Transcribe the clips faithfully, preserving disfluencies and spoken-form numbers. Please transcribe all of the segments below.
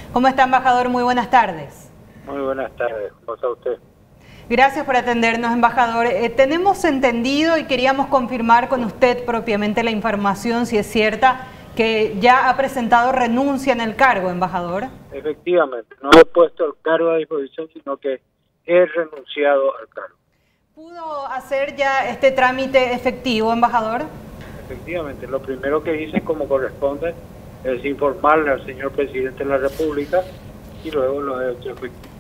¿Cómo está, embajador? Muy buenas tardes. Muy buenas tardes. ¿Cómo está usted? Gracias por atendernos, embajador. Eh, tenemos entendido y queríamos confirmar con usted propiamente la información, si es cierta, que ya ha presentado renuncia en el cargo, embajador. Efectivamente, no he puesto el cargo a disposición, sino que he renunciado al cargo. ¿Pudo hacer ya este trámite efectivo, embajador? Efectivamente, lo primero que hice, como corresponde, es informarle al señor presidente de la República y luego lo he hecho efectivo.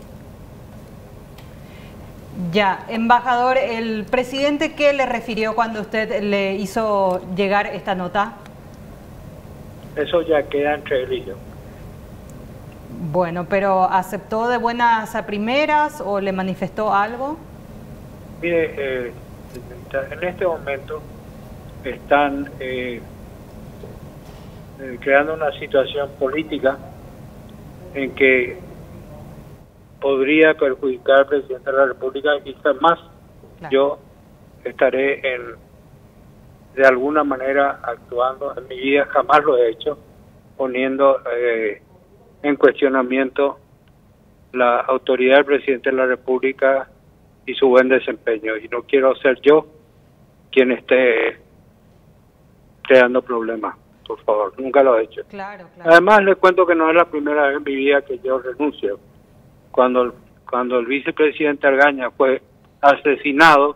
Ya, embajador, ¿el presidente qué le refirió cuando usted le hizo llegar esta nota? Eso ya queda entre él y yo. Bueno, pero ¿aceptó de buenas a primeras o le manifestó algo? Mire, eh, en este momento están eh, eh, creando una situación política en que podría perjudicar al presidente de la República y quizás claro. Yo estaré en, de alguna manera actuando. En mi vida jamás lo he hecho, poniendo eh, en cuestionamiento la autoridad del presidente de la República y su buen desempeño, y no quiero ser yo quien esté creando problemas, por favor, nunca lo he hecho. Claro, claro. Además, les cuento que no es la primera vez en mi vida que yo renuncio. Cuando el, cuando el vicepresidente Argaña fue asesinado,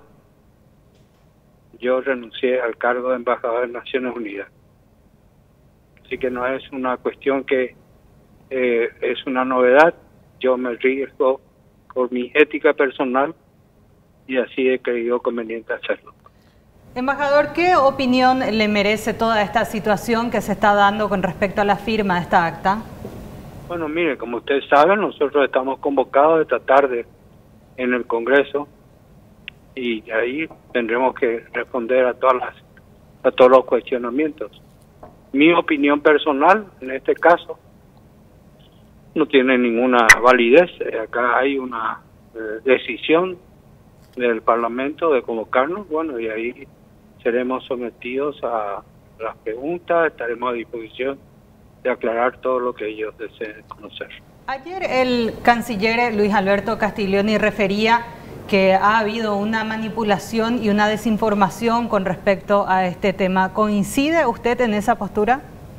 yo renuncié al cargo de embajador de Naciones Unidas. Así que no es una cuestión que eh, es una novedad. Yo me riesgo por mi ética personal y así he creído conveniente hacerlo. Embajador, ¿qué opinión le merece toda esta situación que se está dando con respecto a la firma de esta acta? Bueno, mire, como ustedes saben, nosotros estamos convocados esta tarde en el Congreso y ahí tendremos que responder a todas las, a todos los cuestionamientos. Mi opinión personal, en este caso, no tiene ninguna validez. Acá hay una eh, decisión del Parlamento de convocarnos, bueno, y ahí seremos sometidos a las preguntas, estaremos a disposición de aclarar todo lo que ellos deseen conocer. Ayer el canciller Luis Alberto Castiglioni refería que ha habido una manipulación y una desinformación con respecto a este tema. ¿Coincide usted en esa postura?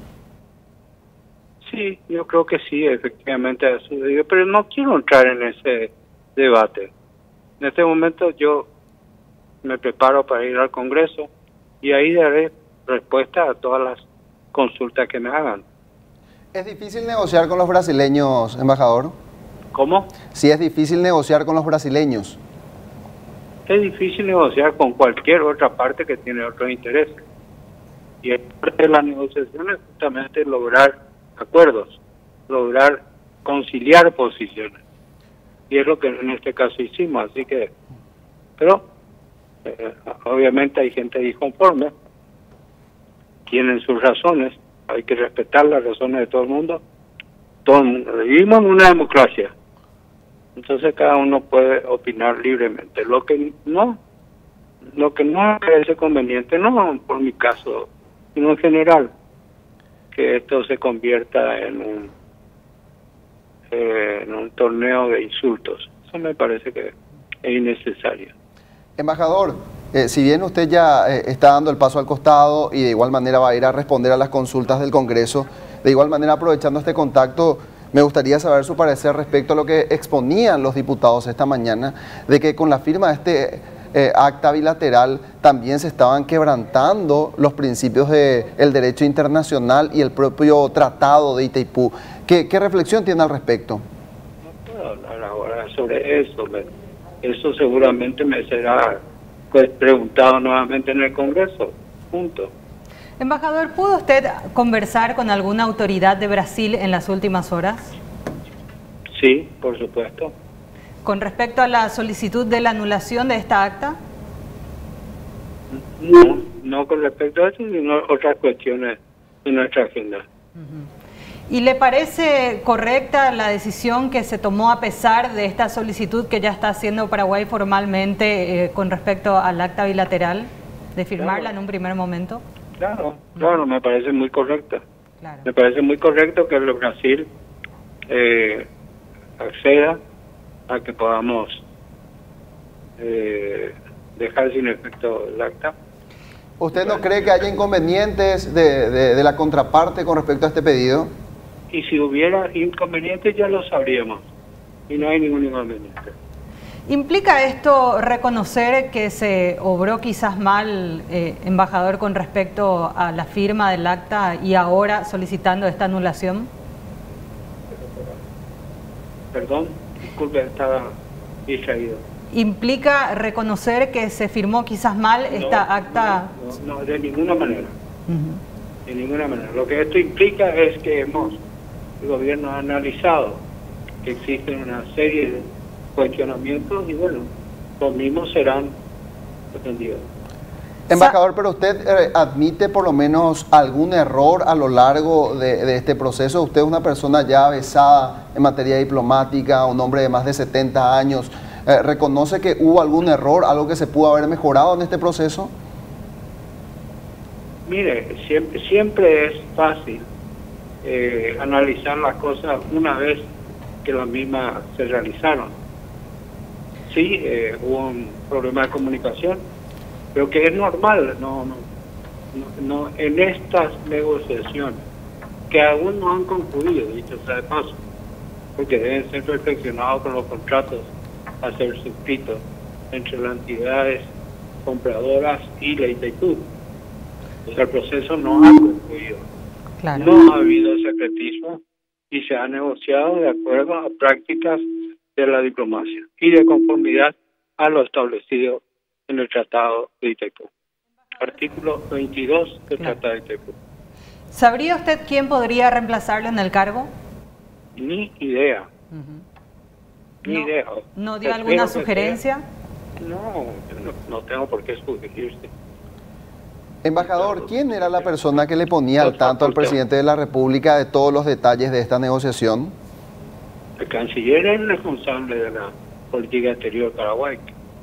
Sí, yo creo que sí, efectivamente ha sucedido, pero no quiero entrar en ese debate. En este momento yo me preparo para ir al Congreso y ahí daré respuesta a todas las consultas que me hagan. ¿Es difícil negociar con los brasileños, embajador? ¿Cómo? Sí, es difícil negociar con los brasileños. Es difícil negociar con cualquier otra parte que tiene otros intereses. Y parte de la negociación es justamente lograr acuerdos, lograr conciliar posiciones. Y es lo que en este caso hicimos, así que, pero eh, obviamente hay gente disconforme, tienen sus razones, hay que respetar las razones de todo el mundo. Todo el mundo, vivimos en una democracia, entonces cada uno puede opinar libremente. Lo que no, lo que no me parece conveniente, no por mi caso, sino en general, que esto se convierta en un Eh, en un torneo de insultos. Eso me parece que es innecesario. Embajador, eh, si bien usted ya eh, está dando el paso al costado y de igual manera va a ir a responder a las consultas del Congreso, de igual manera aprovechando este contacto, me gustaría saber su parecer respecto a lo que exponían los diputados esta mañana, de que con la firma de este eh, acta bilateral también se estaban quebrantando los principios del derecho internacional y el propio tratado de Itaipú. ¿Qué, qué reflexión tiene al respecto? No puedo hablar ahora sobre eso. Eso seguramente me será pues, preguntado nuevamente en el Congreso. Punto. Embajador, ¿pudo usted conversar con alguna autoridad de Brasil en las últimas horas? Sí, por supuesto. ¿Con respecto a la solicitud de la anulación de esta acta? No, no con respecto a eso, sino otras cuestiones de nuestra agenda. Uh-huh. ¿Y le parece correcta la decisión que se tomó a pesar de esta solicitud que ya está haciendo Paraguay formalmente eh, con respecto al acta bilateral, de firmarla claro. en un primer momento? Claro, claro, me parece muy correcta. Claro. Me parece muy correcto que el Brasil eh, acceda a que podamos eh, dejar sin efecto el acta. ¿Usted no cree que haya inconvenientes de, de, de la contraparte con respecto a este pedido? Y si hubiera inconvenientes ya lo sabríamos, y no hay ningún inconveniente. ¿Implica esto reconocer que se obró quizás mal, eh, embajador, con respecto a la firma del acta y ahora solicitando esta anulación? Perdón, disculpe, estaba distraído. ¿Implica reconocer que se firmó quizás mal esta no, acta? No, no, de ninguna manera. Uh-huh. De ninguna manera. Lo que esto implica es que hemos, el gobierno ha analizado que existen una serie de cuestionamientos y bueno, los mismos serán atendidos. Embajador, pero usted eh, admite por lo menos algún error a lo largo de, de este proceso. Usted es una persona ya avesada en materia diplomática, un hombre de más de setenta años. Eh, ¿Reconoce que hubo algún error, algo que se pudo haber mejorado en este proceso? Mire, siempre, siempre es fácil eh, analizar las cosas una vez que las mismas se realizaron. Sí, eh, hubo un problema de comunicación, pero que es normal, no, no, no, no en estas negociaciones, que aún no han concluido, dicho sea de paso, porque deben ser perfeccionados con los contratos a ser suscritos entre las entidades compradoras y la Itaipú. O sea, el proceso no ha concluido. Claro. No ha habido secretismo y se ha negociado de acuerdo a prácticas de la diplomacia y de conformidad a lo establecido en el Tratado de Itaipú. Artículo veintidós del Claro. Tratado de Itaipú. ¿Sabría usted quién podría reemplazarlo en el cargo? Ni idea. Uh-huh. Ni no, idea. ¿No dio Espero alguna que sugerencia? sea. No, no, no tengo por qué sugerirse. Embajador, ¿quién era la persona que le ponía al tanto al presidente de la República de todos los detalles de esta negociación? El canciller es el responsable de la política exterior paraguaya.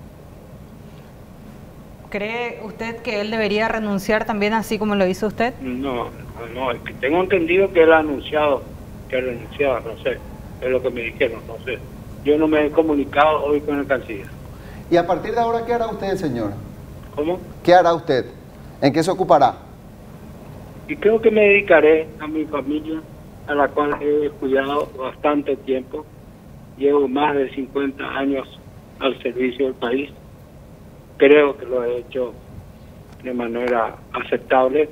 ¿Cree usted que él debería renunciar también así como lo hizo usted? No, no, es que tengo entendido que él ha anunciado que ha renunciado, no sé, es lo que me dijeron, no sé. Yo no me he comunicado hoy con el canciller. ¿Y a partir de ahora qué hará usted, señor? ¿Cómo? ¿Qué hará usted? ¿En qué se ocupará? Y creo que me dedicaré a mi familia, a la cual he cuidado bastante tiempo. Llevo más de cincuenta años al servicio del país. Creo que lo he hecho de manera aceptable.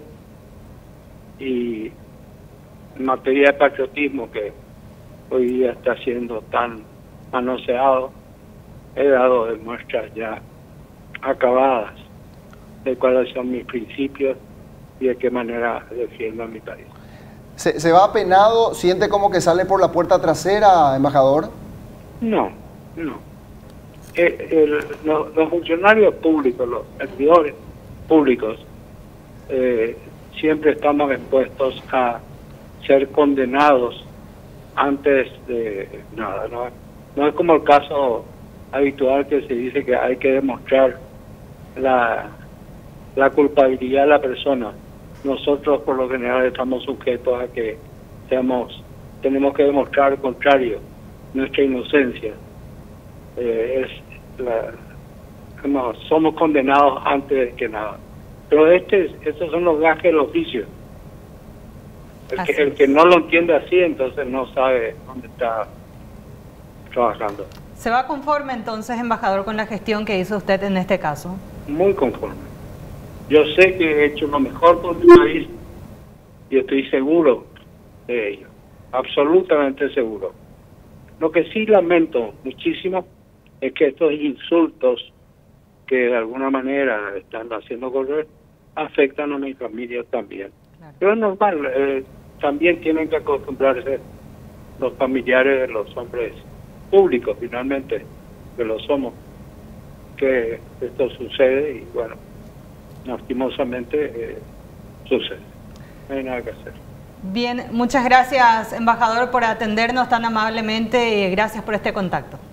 Y en materia de patriotismo, que hoy día está siendo tan manoseado, he dado de muestras ya acabadas de cuáles son mis principios y de qué manera defiendo a mi país. ¿Se, se va apenado? ¿Siente como que sale por la puerta trasera, embajador? No, no. El, el, los, los funcionarios públicos, los servidores públicos, eh, siempre estamos expuestos a ser condenados antes de nada. No, no es como el caso habitual que se dice que hay que demostrar la, la culpabilidad de la persona. Nosotros por lo general estamos sujetos a que seamos, tenemos que demostrar al contrario, nuestra inocencia. Eh, es la, no, somos condenados antes que nada. Pero este, estos son los gajes del oficio. El que, el que no lo entiende así, entonces no sabe dónde está trabajando. ¿Se va conforme entonces, embajador, con la gestión que hizo usted en este caso? Muy conforme. Yo sé que he hecho lo mejor por mi país y estoy seguro de ello, absolutamente seguro. Lo que sí lamento muchísimo es que estos insultos que de alguna manera están haciendo correr afectan a mi familia también. Claro. Pero es normal, eh, también tienen que acostumbrarse los familiares de los hombres públicos, finalmente, que lo somos, que esto sucede y bueno, lastimosamente eh, sucede. No hay nada que hacer. Bien, muchas gracias, embajador, por atendernos tan amablemente y gracias por este contacto.